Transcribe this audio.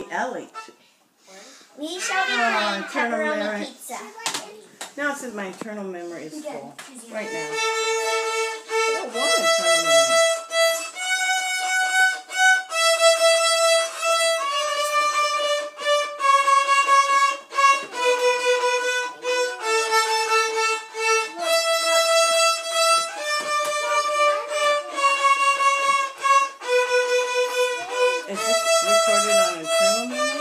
Ellie. We shall be playing eternal pepperoni memory. pizza. Now it says my eternal memory is full. Right now. I don't want eternal memory. Is this recorded on eternal memory?